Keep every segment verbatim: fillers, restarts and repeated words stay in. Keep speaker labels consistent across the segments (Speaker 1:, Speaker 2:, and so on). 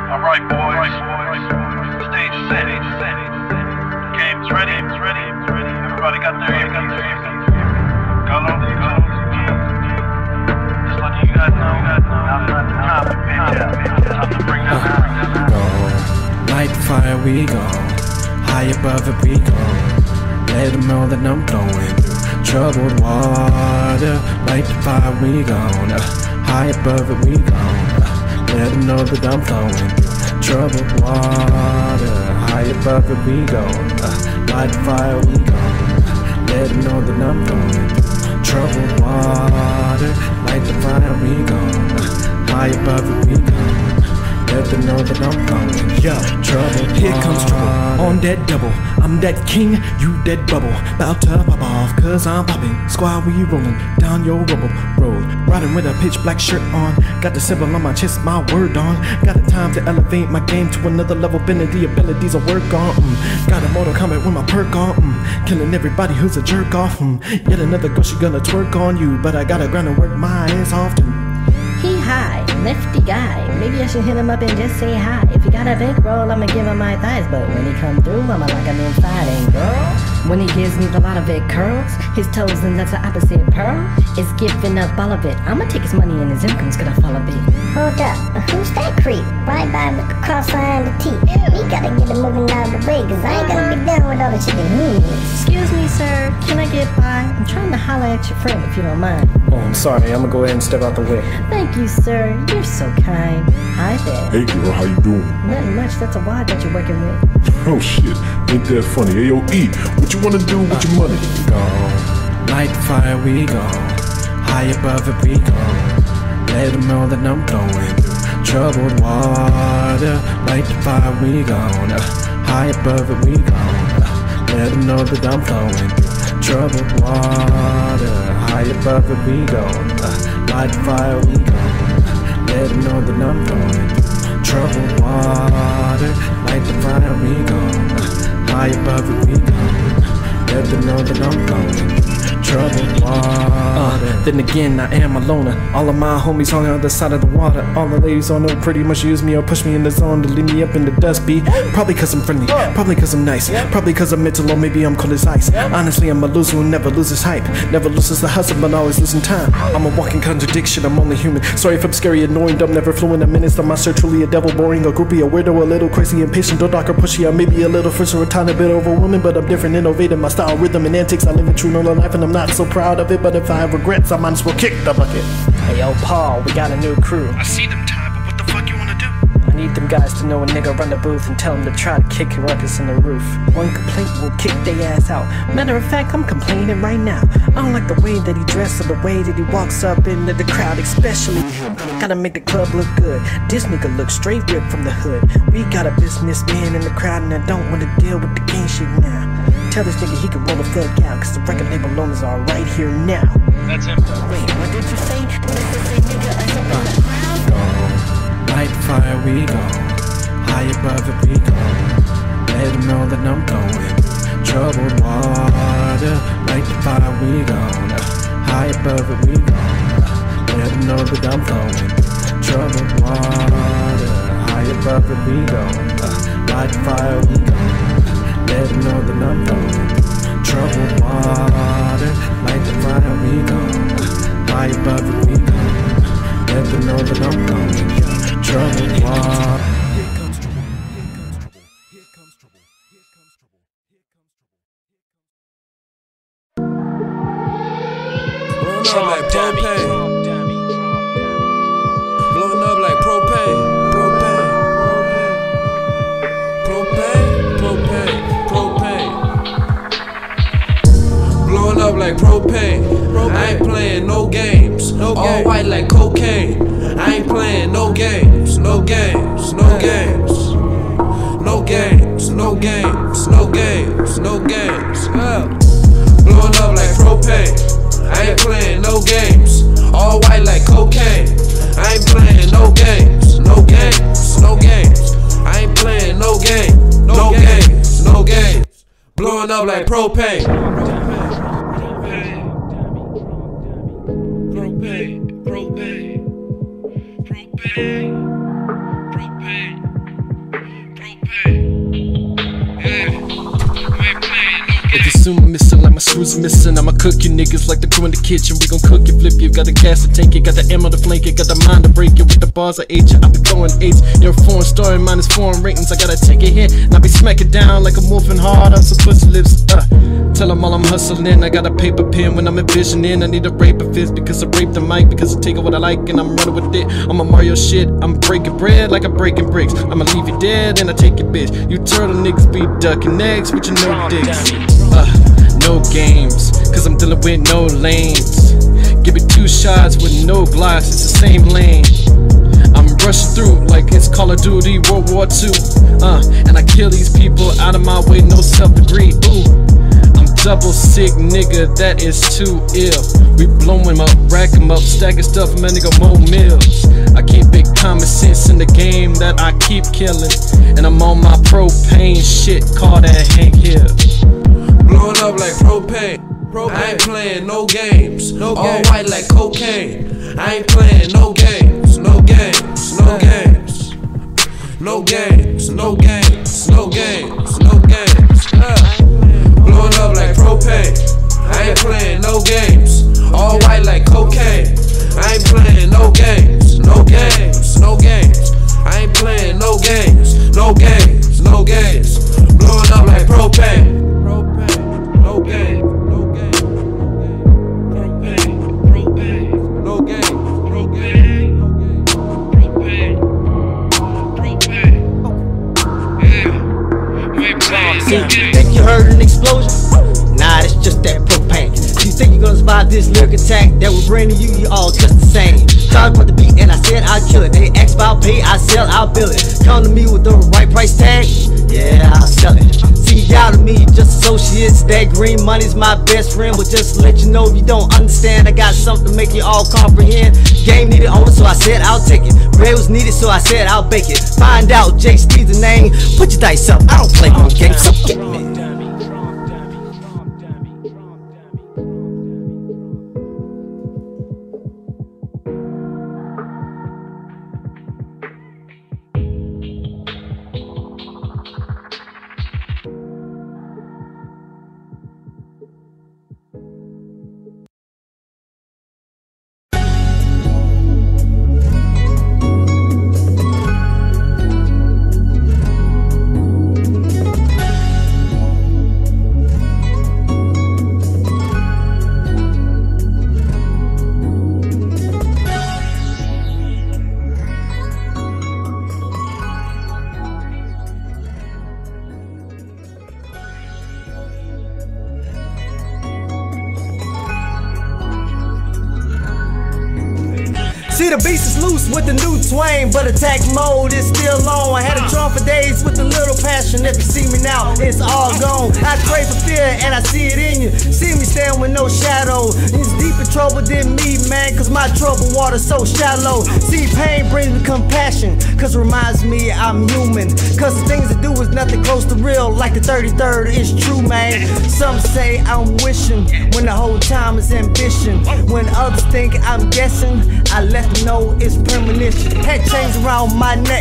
Speaker 1: Alright, boys. Stage is set. Game's ready. Everybody got their ear. Go on, go on. Just letting you guys know. Now's not the time to bitch out. Time to bring that out.
Speaker 2: Go. Light the fire, we go. High above it, we go. Let them know that I'm going through troubled water. Light the fire, we go. High above it, we go. Let them know that I'm flowing through troubled water. High above it we go. Uh, light the fire we go. Let them know that I'm flowing through troubled water. Light the fire we go. Uh, high above it we go. Let them know that I'm flowing through
Speaker 3: Yo,
Speaker 2: troubled
Speaker 3: here
Speaker 2: water.
Speaker 3: comes trouble, on that double. I'm that king, you that bubble. Bout to pop off, cause I'm popping. Squad, we rolling down your rubble road. Riding with a pitch black shirt on. Got the symbol on my chest, my word on. Got a time to elevate my game to another level. Bending the abilities I work on. Mm. Got a Mortal Kombat with my perk on. Mm. Killing everybody who's a jerk off. Mm. Yet another girl, she gonna twerk on you. But I gotta grind and work my ass off too.
Speaker 4: He high, lefty guy. Maybe I should hit him up and just say hi. If he got a bankroll, I'ma give him my thighs. But when he come through, I'ma like him inside. And girl, when he gives me the lot of it curls, his toes and that's the opposite pearl. It's giving up all of it. I'ma take his money and his income's gonna fall a bit.
Speaker 5: Hold up, who's that creep? Right by with the cross line the T. We gotta get it moving out of the way, cause I ain't gonna be down with all the chicken moves.
Speaker 4: Excuse me, sir, can I get by? I'm trying to holler at your friend if you don't mind.
Speaker 2: Oh, I'm sorry, I'm gonna go ahead and step out the way.
Speaker 4: Thank you, sir. You're so kind. Hi there.
Speaker 6: Hey girl, how you doing?
Speaker 4: Nothing much. That's a wad that you're working with.
Speaker 6: Oh shit, ain't that funny? Hey yo, E, what you wanna do with your money?
Speaker 2: Go. Light the fire, we go. High above it, we go. Let them know that I'm flowing through troubled water. Light the fire, we go. High above it, we go. Let them know that I'm flowing through troubled water. High above it, we go. Light the fire, we go. Let them know that I'm flowing through troubled water. Light the fire, we go. High above it, we go. Let them know that I'm flowing through troubled water. Uh, then again, I am a loner. All of my homies on the other side of the water. All the ladies all know pretty much use me or push me in the zone to leave me up in the dust beat. Probably cause I'm friendly, probably cause I'm nice, probably cause I'm mental or maybe I'm cold as ice. Honestly, I'm a loser who never loses hype, never loses the hustle but always losing time. I'm a walking contradiction, I'm only human. Sorry if I'm scary, annoying, dumb, never fluent. A menace, I'm monster, truly a devil, boring, a groupie, a weirdo, a little crazy, impatient, or dark or pushy. I may be a little first or a tiny bit overwhelming, but I'm different, innovative. My style, rhythm, and antics, I live a true normal life and I'm not so proud of it. But if I have regrets, I might as well kick the bucket.
Speaker 3: Hey yo, Paul, we got a new crew.
Speaker 1: I see them time, but what the fuck you wanna do?
Speaker 3: I need them guys to know a nigga run the booth and tell them to try to kick ruckus in the roof. One complaint will kick they ass out. Matter of fact, I'm complaining right now. I don't like the way that he dressed or the way that he walks up into the crowd, especially him. Gotta make the club look good. This nigga looks straight ripped from the hood. We got a businessman in the crowd and I don't wanna deal with the gang shit now. Tell this nigga he can roll the fuck out, cause the record label owners are right here now.
Speaker 1: That's him.
Speaker 4: Wait, what did you say? Say nigga, I said in the crowd?
Speaker 2: Go. Light the fire, we go. High above it, we go. Let them know that I'm flowing through troubled water. Light the fire, we go. High above it, we go. Let them know that I'm flowing through troubled water. High above it, we go. Light the fire, we go. Let them know that I'm flowing through troubled water. Light the fire, we go. High above it, we go. Let them know that I'm flowing through troubled water.
Speaker 3: Here comes trouble, here comes trouble, here comes trouble, here comes trouble, here comes trouble.
Speaker 7: Blowing up like propane. Blowing up like propane. Propane. Propane. Propane. Propane. Blowing up like propane. I ain't playing no games. No games. All white like cocaine. I ain't playing no games. No games. No games. No games. No games. No games. No games. Yeah. Blowing up like propane. I ain't playing no games. All white like cocaine. I ain't playing no games. No games. No games. I ain't playing no game. No games. No games. Blowing up like propane. Propane. Propane. Propane. Propane.
Speaker 2: my screws are missing. I'ma cook you niggas like the crew in the kitchen. We gon' cook you, flip you. Got the gas to tank it, got the ammo to flank it, got the mind to break it. With the bars I ate you, I be throwing eights. You're a foreign story, minus foreign ratings. I gotta take it here, and I be smacking down like I'm wolfing hard on some pussy lips. Uh, tell them all I'm hustling. I got a paper pen when I'm envisioning. I need a rape of fist because I raped the mic, because I take it what I like and I'm running with it. I'm a Mario shit, I'm breaking bread like I'm breaking bricks. I'ma leave you dead and I take your bitch. You turtle niggas be ducking necks with your no dicks. Uh, no games, cause I'm dealing with no lanes. Give me two shots with no glass, it's the same lane. I'm rushing through like it's Call of Duty World War Two. Uh, and I kill these people out of my way, no self-degree. Ooh, I'm double sick, nigga, that is too ill. We blow him up, rack him up, stacking stuff, man, nigga, more mills. I keep big common sense in the game that I keep killing. And I'm on my propane shit, call that Hank Hill.
Speaker 7: Blowing up like propane. I ain't playing no games. No All games. White like cocaine. I ain't playing no games. No games. No games. No games. No games. No games. No games. Uh. Blowing up like propane. I ain't playing no games. All white like cocaine. I ain't playing no games. No games. No games. I ain't playing no games. No games. No games. Blowing up like propane. Propane. No games.
Speaker 8: Think you heard an explosion? Nah, it's just that propane. You think you're gonna survive this lyric attack that will bring to you, you all just the same. Talk about the beat and I said I'll kill it. They ask about pay, I sell, I'll build it. Come to me with the right price tag, yeah, I'll sell it. See, y'all to me, just associates. That green money's my best friend. But just to let you know if you don't understand, I got something to make you all comprehend. Game needed owner, so I said I'll take it. Bread was needed, so I said I'll bake it. Find out, J Steve's the name. Put your dice up, I don't play no games, so get me. See, the beast is loose with the new twang, but attack mode is still on. I had a drum for days with a little passion. If you see me now, it's all gone. I crave for fear and I see it in you. See me stand with no shadow. It's deeper trouble than me, man, cause my trouble water's so shallow. See, pain brings me compassion, cause it reminds me I'm human. Cause the things I do is nothing close to real, like the thirty-third is true, man. Some say I'm wishing, when the whole time is ambition. When others think I'm guessing, I let them know it's premonition. Had chains around my neck,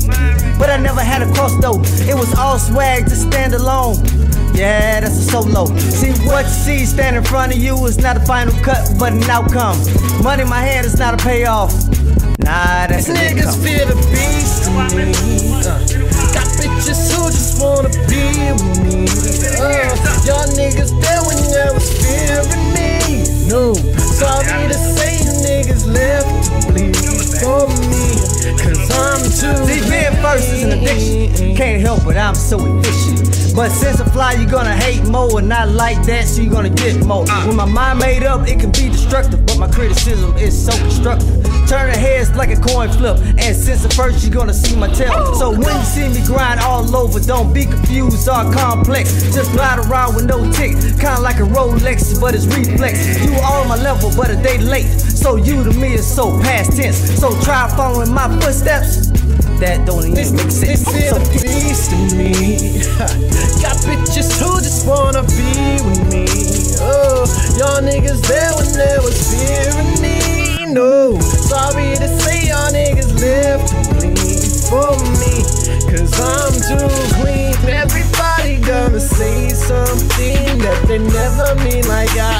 Speaker 8: but I never had a cross though. It was all swag to stand alone. Yeah, that's a solo. See, what you see stand in front of you is not a final cut, but an outcome. Money in my hand is not a payoff. Nah, that's an income. Niggas fear the beast in me. Uh, got bitches who just wanna be with me. Uh, y'all niggas there when there was fear in me. No, sorry to say you niggas left to bleed for me, cause I'm too. See, being first is an addiction. Can't help it, I'm so efficient. But since I fly, you're gonna hate more, and not like that, so you're gonna get more. When my mind made up, it can be destructive, but my criticism is so constructive. Turning heads like a coin flip, and since the first, you're gonna see my tail. So when you see me grind all over, don't be confused or complex. Just ride around with no tick, kinda like a Rolex, but it's reflex. You all on my level, but a day late. So you to me is so past tense. So try following my footsteps. That don't even make sense. It's so the beast in me. Got bitches who just wanna be with me. Oh, y'all niggas there when there was fear in me. No, sorry to say y'all niggas live to bleed for me, cause I'm too clean. Everybody gonna say something that they never mean.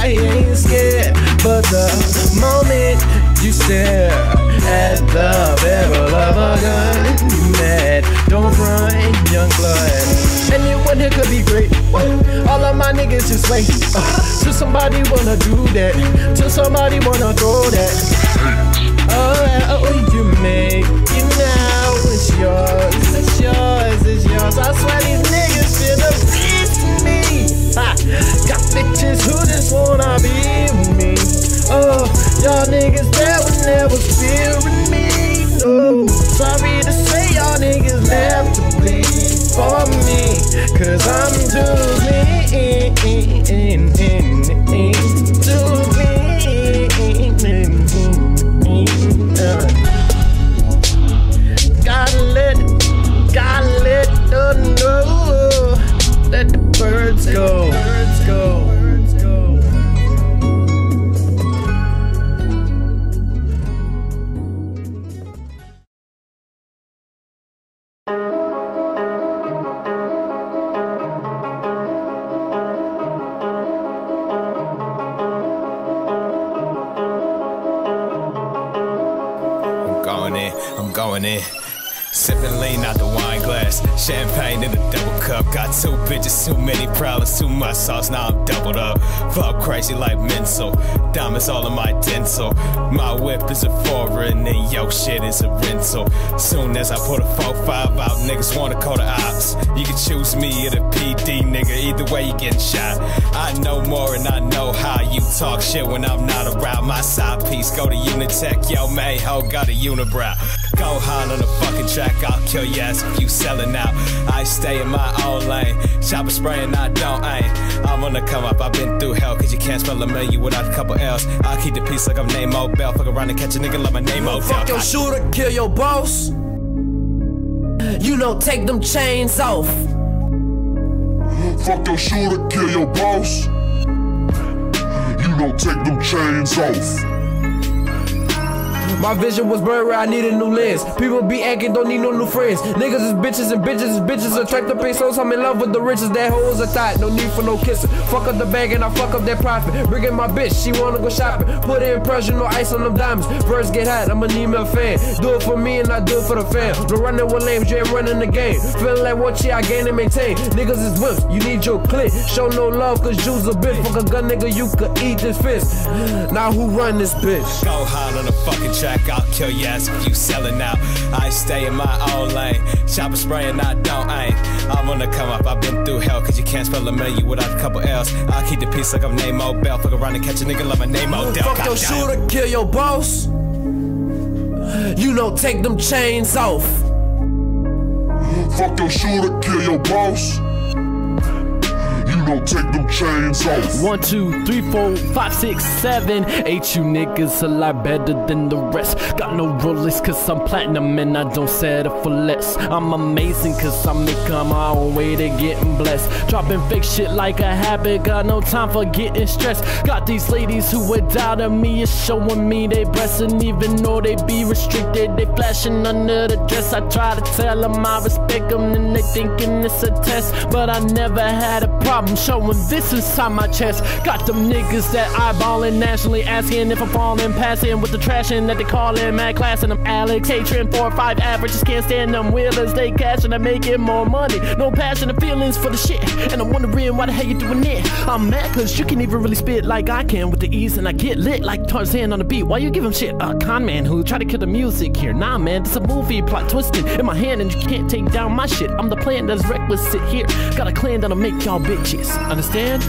Speaker 2: I ain't scared. But the moment you stare at the barrel of a gun, you mad, don't run, young blood. Anyone here could be great. All of my niggas just wait uh, till somebody wanna do that, till somebody wanna throw that. Oh, oh, you make it now, it's yours, it's yours, it's yours. I swear these niggas feel the peace in me. Ha. Got bitches who just wanna be with me. Oh, y'all niggas that would never fear me. No, sorry to say y'all niggas have to bleed for me, cause I'm too mean, too mean. Uh, gotta let, gotta let them know. Let the birds go, birds go, birds go.
Speaker 9: I'm going in. Sipping lean out the wine glass, champagne in a double cup. Got two bitches, too many problems, too much sauce, now I'm doubled up. Fuck crazy like mental, diamonds all in my dental. My whip is a foreign and yo shit is a rental. Soon as I put a four five out, niggas wanna call the ops. You can choose me or the P D, nigga, either way you getting shot. I know more and I know how you talk shit when I'm not around. My side piece, go to Unitech, yo Mayho got a unibrow. Go hard on the fucking track, I'll kill your ass if you selling out. I stay in my own lane, chopper spraying, I don't aim. I'm on the come up, I've been through hell, cause you can't spell a million without a couple L's. I'll keep the peace like I'm Nemo Bell, fuck around and catch a nigga like my name Odell.
Speaker 7: Fuck your shooter, kill your boss. You know, take them chains off.
Speaker 6: Fuck your shooter, kill your boss. You know, take them chains off.
Speaker 7: My vision was blurry, I need a new lens. People be acting, don't need no new friends. Niggas is bitches and bitches is bitches. Attract the pesos, I'm in love with the riches. That hoes a thought, no need for no kissing. Fuck up the bag and I fuck up that profit. Bringing my bitch, she wanna go shopping. Put in pressure, no ice on them diamonds. Birds get hot, I'ma need me a fan. Do it for me and I do it for the fam. No running with lames, you ain't running the game. Feeling like what shit I gain and maintain. Niggas is wimps, you need your clip. Show no love, cause you's a bitch. Fuck a gun, nigga, you could eat this fist. Now who run this bitch?
Speaker 9: Go hard on the fucking track, I'll kill your ass if you selling out. I stay in my own lane, chopper spraying, I don't aim. I'm on the come up, I've been through hell, cause you can't spell a million without a couple L's. I'll keep the peace like I'm Nemo Bell, fuck around and catch a nigga like my name Odell.
Speaker 7: Fuck your shooter, kill your boss. You know, take them chains off.
Speaker 6: Fuck your shooter, kill your boss. You know, take them chains off.
Speaker 2: One, two, three, four, five, six, seven, eight. You niggas a lot better than the rest. Got no rollers cause I'm platinum and I don't settle for less. I'm amazing cause I make my own way to getting blessed. Dropping fake shit like a habit, got no time for getting stressed. Got these ladies who would doubt of me, is showing me they breasts. And even though they be restricted, they flashing under the dress. I try to tell them I respect them and they thinking it's a test. But I never had a problem showing this inside my chest. Got them niggas that eyeballing nationally, asking if I'm falling, passing with the trashing that they callin' mad class. And I'm Alex, hatred, four or five averages, can't stand them wheelers. They cashin' and making more money, no passion and feelings for the shit. And I'm wondering why the hell you doing it. I'm mad cause you can even really spit like I can with the ease, and I get lit like Tarzan on the beat. Why you give him shit? A con man who try to kill the music here. Nah man, this a movie plot twisted in my hand and you can't take down my shit. I'm the plan that's reckless, sit here. Got a clan that'll make y'all bitches. Understand?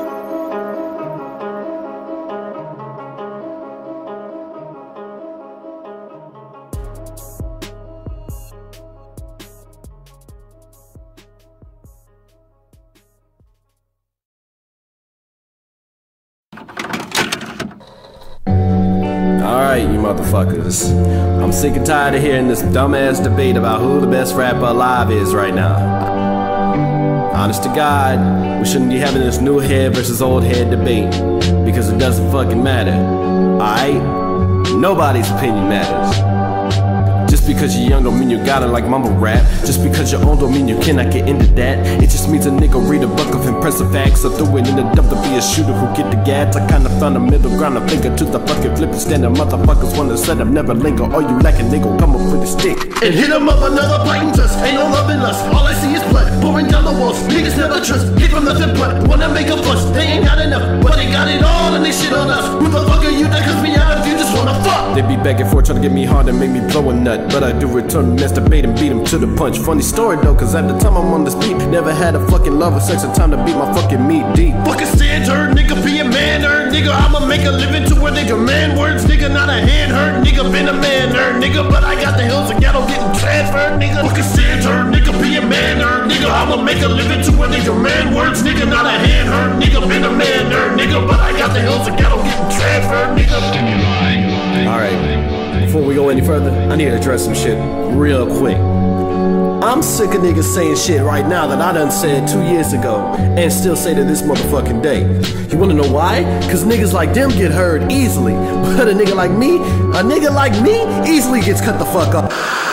Speaker 10: Alright, you motherfuckers. I'm sick and tired of hearing this dumbass debate about who the best rapper alive is right now. Honest to God, we shouldn't be having this new head versus old head debate, because it doesn't fucking matter. Alright? Nobody's opinion matters. Just because you're young don't mean you got it like mumble rap. Just because you're old don't mean you cannot get into that. It just means a nigga read a book of impressive facts. I threw it in the dump to be a shooter who get the gas. I kinda found a middle ground, a finger to the fucking flip and stand. Motherfuckers wanna set up, never linger. All you lacking, they gon' come up with a stick
Speaker 11: and hit them up another biting dust. Ain't no love in us, all I see is blood pouring down the walls. Niggas never trust, hit from nothing but wanna make a fuss. They ain't got enough, but they got it all and they shit on us. Who the fuck are you that cuss me out if you just wanna fuck?
Speaker 10: They be back and forth trying to get me hard and make me blow a nut, but I do return to masturbate and beat him to the punch. Funny story though, cause at the time I'm on this beat, never had a fucking love or sex or time to beat my fucking meat deep.
Speaker 11: Fucking standard, nigga be a man hurt, nigga. I'ma make a living to a nigga man words, nigga. Not a hand hurt, nigga. Been a man hurt, nigga. But I got the hills of ghetto getting transferred, nigga. Fucking standard, nigga be a man hurt, nigga. I'ma make a living to a nigga man words, nigga. Not a hand hurt, nigga. Been a man hurt, nigga. But I got the hills of ghetto getting transferred, nigga.
Speaker 10: Alright, before we go any further, I need to address some shit real quick. I'm sick of niggas saying shit right now that I done said two years ago and still say to this motherfucking day. You wanna know why? Cause niggas like them get heard easily, but a nigga like me, a nigga like me easily gets cut the fuck up.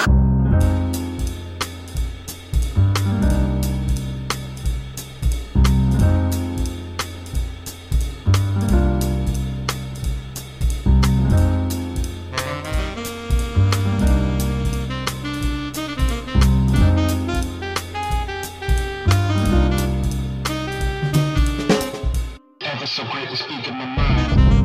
Speaker 1: So great to speak in my mind.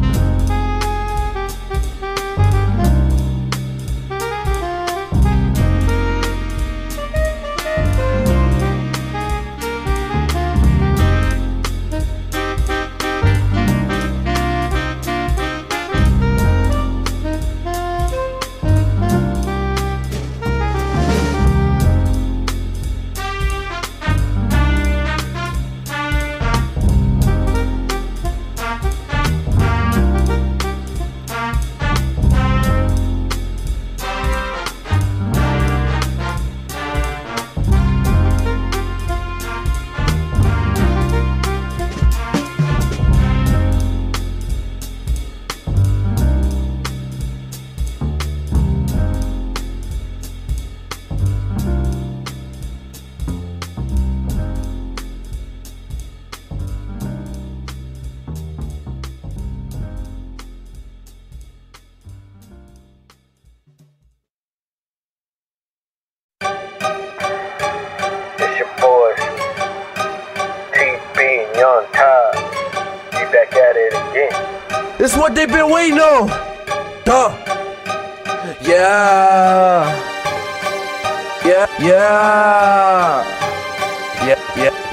Speaker 12: Young Todd, we back at it again.
Speaker 7: This what they been waiting on. Duh. Yeah. Yeah. Yeah. Yeah. Yeah.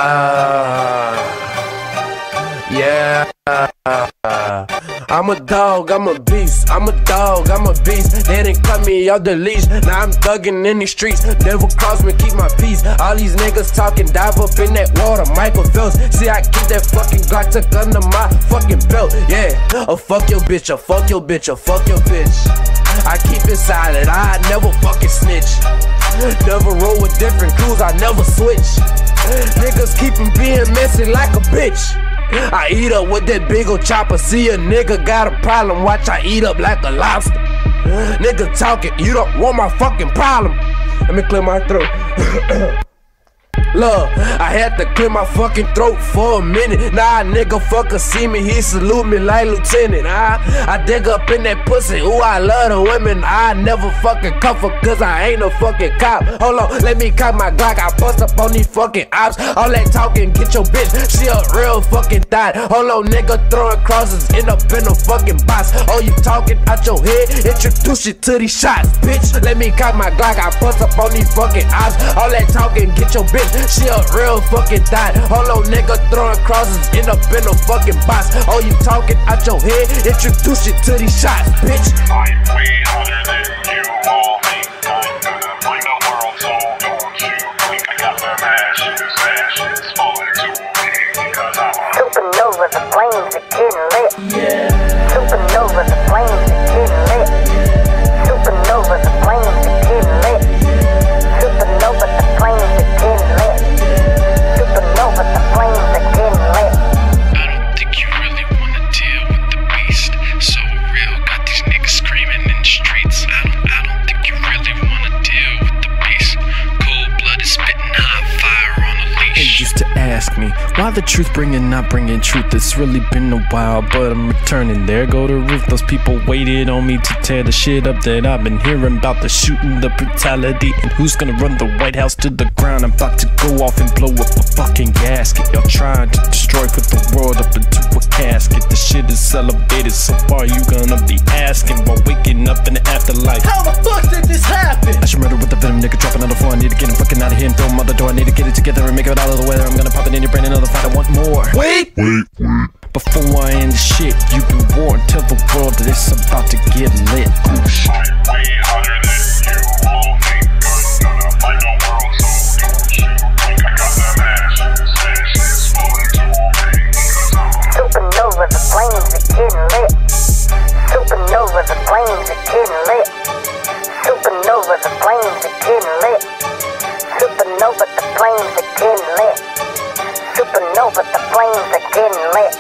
Speaker 7: Yeah. Yeah. I'm a dog, I'm a beast. I'm a dog, I'm a beast. They didn't cut me off the leash. Now I'm thugging in these streets. Devil cross me, keep my peace. All these niggas talking, dive up in that water. Michael Phelps. See, I keep that fucking Glock tucked under my fucking belt. Yeah. Oh, fuck your bitch, oh, fuck your bitch, oh, fuck your bitch. I keep it silent, I never fucking snitch. Never roll with different crews, I never switch. Niggas keep them being messy like a bitch. I eat up with that big ol' chopper. See a nigga got a problem, watch I eat up like a lobster. Nigga talking, you don't want my fucking problem. Let me clear my throat. Look, I had to clear my fucking throat for a minute. Nah, nigga fucker see me, he salute me like lieutenant. I, I dig up in that pussy, ooh, I love the women. I never fucking cuff her cause I ain't a fucking cop. Hold on, let me cock my Glock, I bust up on these fucking ops. All that talking, get your bitch, she a real fucking thot. Hold on, nigga throwing crosses, end up in a fucking box. Oh, you talking out your head, introduce you to these shots, bitch. Let me cock my Glock, I bust up on these fucking ops. All that talking, get your bitch, she a real fucking thot. Hold on, nigga throwing crosses, end up in a fucking box. Oh, you talking out your head, introduce you to these shots, bitch.
Speaker 1: I'm way hotter than you all think. I'm gonna bring the world, so don't you think I got them ashes, ashes falling to me because I'm a
Speaker 5: supernova, the flames are getting lit.
Speaker 1: Yeah.
Speaker 5: Supernova, the flames are getting lit. Supernova, the flames are getting lit. Supernova, the flames are getting lit. Supernova, the flames are getting lit.
Speaker 13: I don't think you really wanna deal with the beast. So real, got these niggas screaming in the streets. I don't, I don't think you really
Speaker 2: me. Why the truth bringing, not bringing truth? It's really been a while, but I'm returning. There go the roof. Those people waited on me to tear the shit up that I've been hearing about. The shooting, the brutality, and who's gonna run the White House to the ground. I'm about to go off and blow up a fucking gasket. Y'all trying to destroy, put the world up into a casket. The shit is elevated, so far you gonna be asking while waking up in the afterlife.
Speaker 8: How the fuck did this happen?
Speaker 2: I should murder with the venom, nigga, dropping on the floor. I need to get him fucking out of here and throw him out the door. I need to get it together and make it out of the weather. I'm gonna pop it in your brain, another fight, I want more.
Speaker 8: Wait!
Speaker 6: Wait, wait.
Speaker 2: Before I end the shit, you been warned. Tell the world that it's about to get lit.
Speaker 6: I'm way hotter than you all think. Gonna fight the world, so don't you think I got that ass? Say shit's falling to me.
Speaker 5: Supernova, the flames are getting lit. Supernova, the flames are getting lit. Supernova, the flames are getting lit. Supernova, the flames are getting lit. Supernova, the flames are getting lit.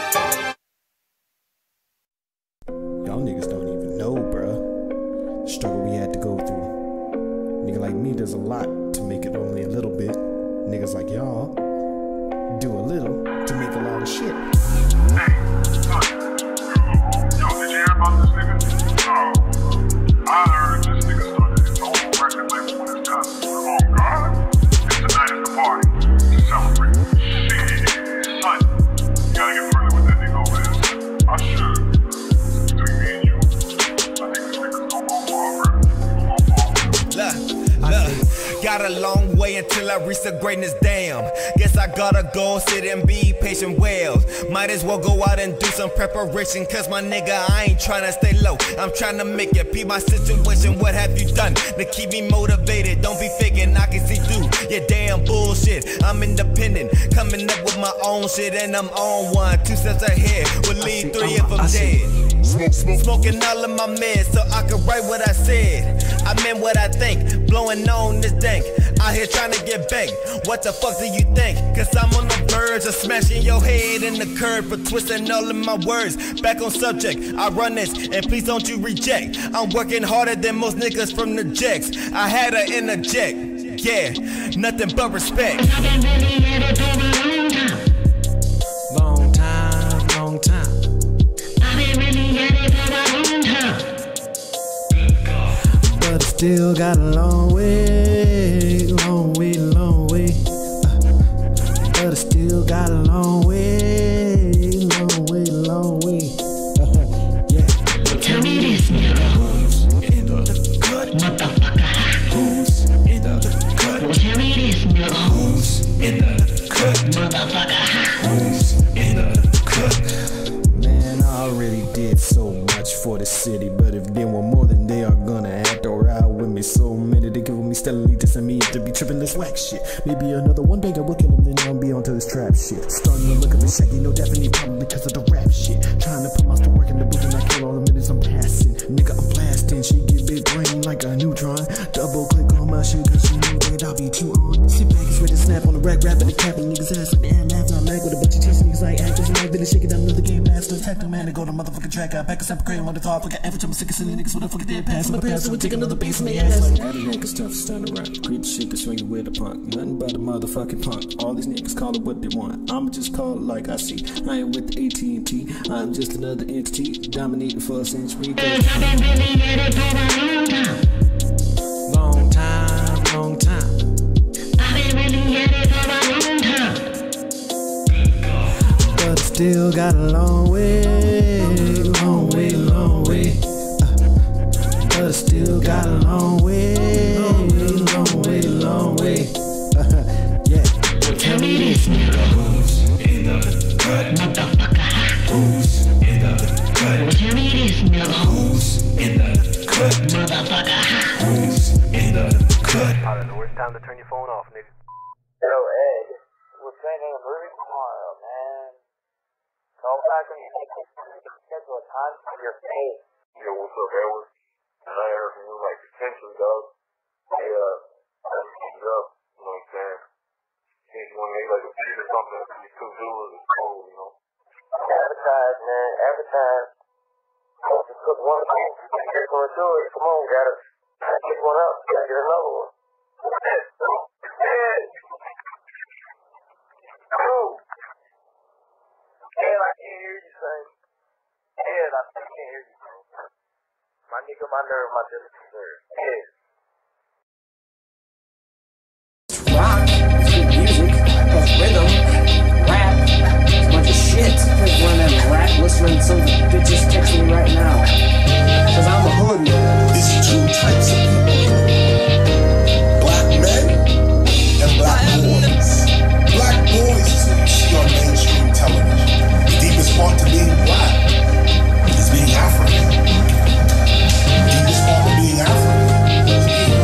Speaker 2: Y'all niggas don't even know, bruh. The struggle we had to go through. Nigga like me does a lot to make it only a little bit. Niggas like y'all do a little to make a lot of shit.
Speaker 6: Hey, son. Yo, did you hear about this nigga? No. I heard this nigga started his own record label with his cousin. Oh, God. And tonight is the party. To celebrate. Shit, son. You gotta get friendly with that nigga over there. I should. Between me and you, I think this nigga's gonna go far, bro.
Speaker 9: Look, look, got a long way until I reach the greatness, damn. Guess I gotta go sit and be patient, well. Might as well go out and do some preparation, cause my nigga, I ain't tryna stay low. I'm tryna make it be my situation. What have you done to keep me motivated? Don't be faking, I can see through your damn bullshit. I'm independent, coming up with my own shit, and I'm on one. Two steps ahead, will lead three if I'm dead.
Speaker 6: Smoke, smoke.
Speaker 9: Smoking all of my meds so I can write what I said. I meant what I think, blowing on this dank. Out here trying to get banked. What the fuck do you think? Cause I'm on the verge of smashing your head in the curb for twisting all of my words. Back on subject, I run this and please don't you reject. I'm working harder than most niggas from the jacks. I had to interject, yeah, nothing but respect.
Speaker 2: Long time, long time. But I still got a long way, long way, long way. Uh, but I still got a long way, long way, long way. Uh, yeah.
Speaker 4: Tell me this, nigga.
Speaker 2: Who's in the cut?
Speaker 4: Motherfucker.
Speaker 2: Who's in the cut?
Speaker 4: Tell me this, nigga.
Speaker 2: Who's in the cut?
Speaker 4: Motherfucker.
Speaker 2: Who's in the cut? Man, I already did so much for the city, but if they want more, then they are gonna act or ride with me. So many they giving me steadily dissing me to be tripping this whack shit. Maybe another one day I will kill him, then I'll be onto this trap shit. Starting to look at me shaky, no definitely probably because of the rap shit. Trying to put my to work in the booth and I kill all the minutes I'm passing. Nigga, I'm blasting, she get big brain like a neutron. Double click on my shit cause she knew that I'll be too on. Sit back and ready to snap on the rack, rapping and capping niggas ass like damn laughing. I'm mad with a bunch of chasing niggas like actors and I've been shaking down another game master. Attack the man and go to motherfucking track. I back a separate crane on the top like an average. I'm sick of silly niggas with a fucking dead pass. My parents would take another piece of my ass. Like added niggas tough, stand around. Creep shit, swing it with a punk. Nothing but a motherfucking punk. All these niggas call it what they want. I'ma just call it like I see. I ain't with the A T and T. I'm just another entity dominating for a century. Long time, long time. But I still got a long way, long way, long way. Uh, but I still got a long way, long way, long way. Uh, yeah.
Speaker 4: Tell me this, nigga.
Speaker 2: Who's in the cut?
Speaker 4: Motherfucker.
Speaker 2: Who's in the cut?
Speaker 4: Tell me this, nigga.
Speaker 2: Who's in the cut?
Speaker 4: Motherfucker.
Speaker 2: Who's in the cut?
Speaker 12: I don't know, it's time to turn your phone off, nigga. Yo, Ed, we're planning a movie tomorrow, man. Call back when you think it's going to schedule a time for your face.
Speaker 6: Yo, what's up, Edward? And I heard from you, like, potentially, dog. Hey, uh, I just keep up, you know what I'm saying? See if you want to make, like, a beat or something for these two viewers, it's cool, you know?
Speaker 12: Advertise, man, advertise. Don't just put one thing, you're going to do it. Come on, gotta, gotta pick one up, gotta get another one. Ed, Ed! Oh! reminder of my disappear. Cheers.
Speaker 3: Rock, it's good music, plus rhythm, rap, it's a bunch of shit. There's one of them rap listening to some bitches texting me right now. Cause I'm a hoodie.
Speaker 11: There's two types of people. Black men and black boys. Black boys is what you see on mainstream television. The deepest part to being black is being African. The deepest part to being African is being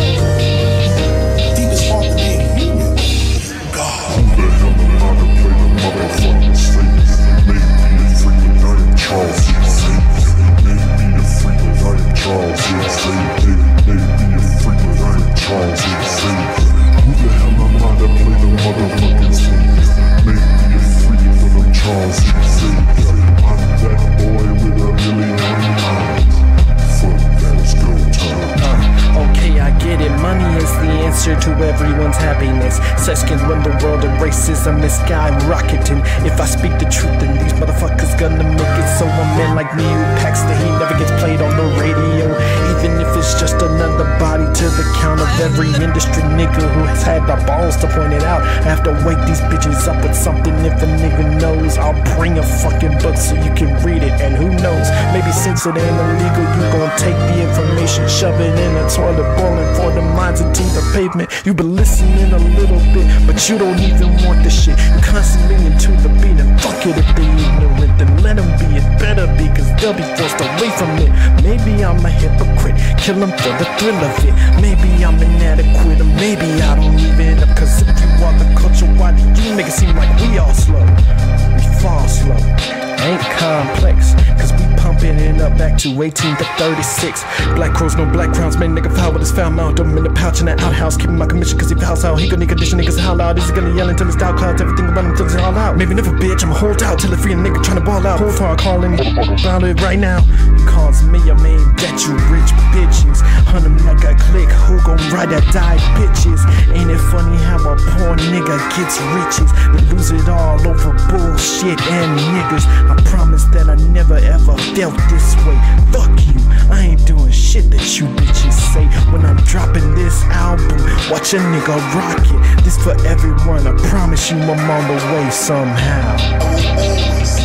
Speaker 11: human. The deepest part to being human is God.
Speaker 6: Who the hell am I to play the motherfucking Savior? Make me a freak, but I am Charles Xavier. Make me a freak, but I am Charles Xavier. Make me a freak, but I am Charles Xavier. Who the hell am I to play the motherfucking Savior? Make me a freak, but I'm Charles Xavier. I'm that boy with a million minds. Fuck that, it's go time.
Speaker 3: Uh, okay, I get it. Money is the answer to everyone's happiness. Sex can run the world and racism is skyrocketing. If I speak the truth, then these motherfuckers gonna make it. So a man like me who packs the heat never gets played on the radio. Even if it's just another body to the count of every industry nigga who has had the balls to point it out. I have to wake these bitches up with something. If a nigga knows, I'll bring a fucking book so you can read it. And who knows, maybe since it ain't illegal, you gon' take the information, shove it in a toilet, boiling for the minds into the pavement. You been listening a little bit, but you don't even want the shit. You constantly into the beat, and fuck it if they ignorant, then let them be. It better be, cause they'll be forced away from it. Maybe I'm a hypocrite, kill them for the thrill of it. Maybe I'm inadequate, or maybe I don't leave it up. Cause if you are the culture, why do you make it seem like we all slow? We fall slow, ain't complex, cause we pumping it up back to eighteen to thirty-six. Black crows, no black crowns, man, nigga foul with his foul mouth. Dumb in the pouch in the outhouse, keeping my commission cause he fouls out. He gonna condition niggas how loud is he gonna yell until it's down clouds, everything around him till it's all out. Maybe never, bitch, I'ma hold out till a free nigga tryna ball out. Hold for I call him about it right now. He calls me a man that you rich bitches. Hunt him like a click, who gon' ride that die bitches? Ain't it funny how a poor nigga gets riches? We lose it all over bullshit and niggas. I promise that I never ever felt this way. Fuck you, I ain't doing shit that you bitches say. When I'm dropping this album, watch a nigga rock it. This for everyone, I promise you I'm on the way somehow.